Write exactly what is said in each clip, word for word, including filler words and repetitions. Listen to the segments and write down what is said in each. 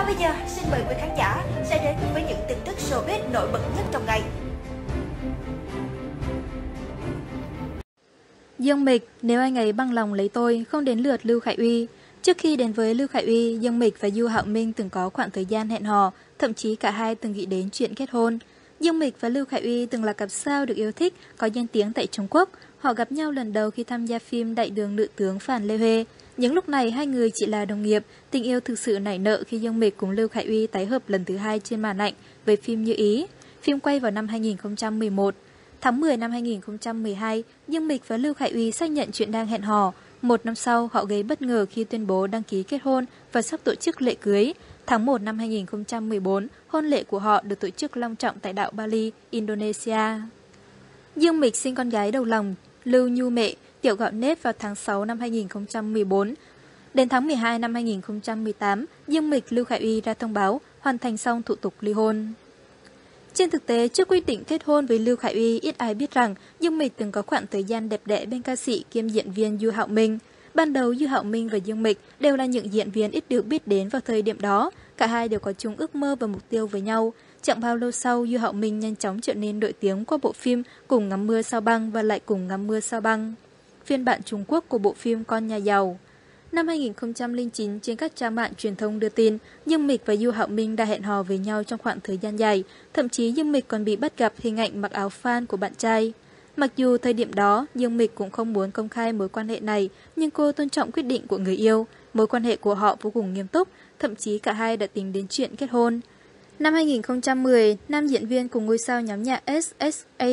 Còn bây giờ, xin mời quý khán giả sẽ đến với những tin tức showbiz nổi bật nhất trong ngày. Dương Mịch, nếu anh ấy bằng lòng lấy tôi, không đến lượt Lưu Khải Uy. Trước khi đến với Lưu Khải Uy, Dương Mịch và Du Hạo Minh từng có khoảng thời gian hẹn hò, thậm chí cả hai từng nghĩ đến chuyện kết hôn. Dương Mịch và Lưu Khải Uy từng là cặp sao được yêu thích, có danh tiếng tại Trung Quốc. Họ gặp nhau lần đầu khi tham gia phim Đại đường nữ tướng Phàn Lê Huê. Những lúc này hai người chỉ là đồng nghiệp, tình yêu thực sự nảy nở khi Dương Mịch cùng Lưu Khải Uy tái hợp lần thứ hai trên màn ảnh với phim Như Ý. Phim quay vào năm hai nghìn không trăm mười một. Tháng mười năm hai nghìn không trăm mười hai, Dương Mịch và Lưu Khải Uy xác nhận chuyện đang hẹn hò. Một năm sau, họ gây bất ngờ khi tuyên bố đăng ký kết hôn và sắp tổ chức lễ cưới. Tháng một năm hai nghìn không trăm mười bốn, hôn lễ của họ được tổ chức long trọng tại đảo Bali, Indonesia. Dương Mịch sinh con gái đầu lòng, Lưu Nhu Mệ, tiểu gạo nếp vào tháng sáu năm hai nghìn không trăm mười bốn. Đến tháng mười hai năm hai nghìn không trăm mười tám, Dương Mịch Lưu Khải Uy ra thông báo hoàn thành xong thủ tục ly hôn. Trên thực tế, trước quyết định kết hôn với Lưu Khải Uy, ít ai biết rằng Dương Mịch từng có khoảng thời gian đẹp đẽ bên ca sĩ kiêm diễn viên Du Hạo Minh. Ban đầu, Du Hạo Minh và Dương Mịch đều là những diễn viên ít được biết đến vào thời điểm đó. Cả hai đều có chung ước mơ và mục tiêu với nhau. Chẳng bao lâu sau, Du Hạo Minh nhanh chóng trở nên nổi tiếng qua bộ phim Cùng Ngắm Mưa Sao Băng và Lại Cùng Ngắm Mưa Sao Băng, phiên bản Trung Quốc của bộ phim Con Nhà Giàu. Năm hai nghìn không trăm lẻ chín, trên các trang mạng truyền thông đưa tin, Dương Mịch và Du Hạo Minh đã hẹn hò với nhau trong khoảng thời gian dài, thậm chí Dương Mịch còn bị bắt gặp hình ảnh mặc áo fan của bạn trai. Mặc dù thời điểm đó, Dương Mịch cũng không muốn công khai mối quan hệ này, nhưng cô tôn trọng quyết định của người yêu. Mối quan hệ của họ vô cùng nghiêm túc, thậm chí cả hai đã tính đến chuyện kết hôn. Năm hai nghìn không trăm mười, nam diễn viên cùng ngôi sao nhóm nhạc ét ét a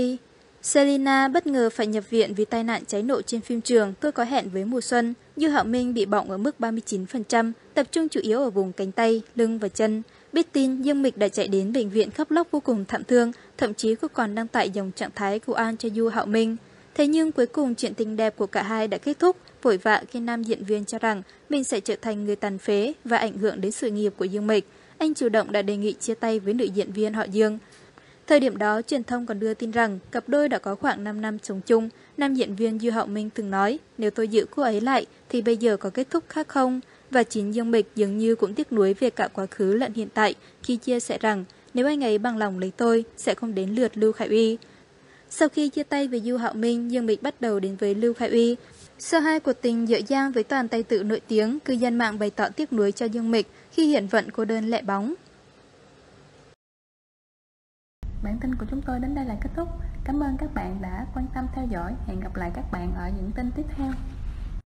Selena bất ngờ phải nhập viện vì tai nạn cháy nổ trên phim trường Tôi Có Hẹn Với Mùa Xuân. Du Hạo Minh bị bỏng ở mức ba mươi chín phần trăm, tập trung chủ yếu ở vùng cánh tay, lưng và chân. Biết tin, Dương Mịch đã chạy đến bệnh viện khóc lóc vô cùng thảm thương, thậm chí cô còn đăng tải dòng trạng thái cầu an cho Du Hạo Minh. Thế nhưng cuối cùng chuyện tình đẹp của cả hai đã kết thúc, vội vã khi nam diễn viên cho rằng mình sẽ trở thành người tàn phế và ảnh hưởng đến sự nghiệp của Dương Mịch. Anh chủ động đã đề nghị chia tay với nữ diễn viên họ Dương. Thời điểm đó, truyền thông còn đưa tin rằng cặp đôi đã có khoảng năm năm sống chung. Nam diễn viên Du Hạo Minh từng nói, nếu tôi giữ cô ấy lại thì bây giờ có kết thúc khác không? Và chính Dương Mịch dường như cũng tiếc nuối về cả quá khứ lẫn hiện tại khi chia sẻ rằng nếu anh ấy bằng lòng lấy tôi, sẽ không đến lượt Lưu Khải Uy. Sau khi chia tay với Du Hạo Minh, Dương Mịch bắt đầu đến với Lưu Khải Uy. Sau hai cuộc tình dở dang với toàn tài tử nổi tiếng, cư dân mạng bày tỏ tiếc nuối cho Dương Mịch khi hiện vận cô đơn lẻ bóng. Bản tin của chúng tôi đến đây là kết thúc. Cảm ơn các bạn đã quan tâm theo dõi. Hẹn gặp lại các bạn ở những tin tiếp theo.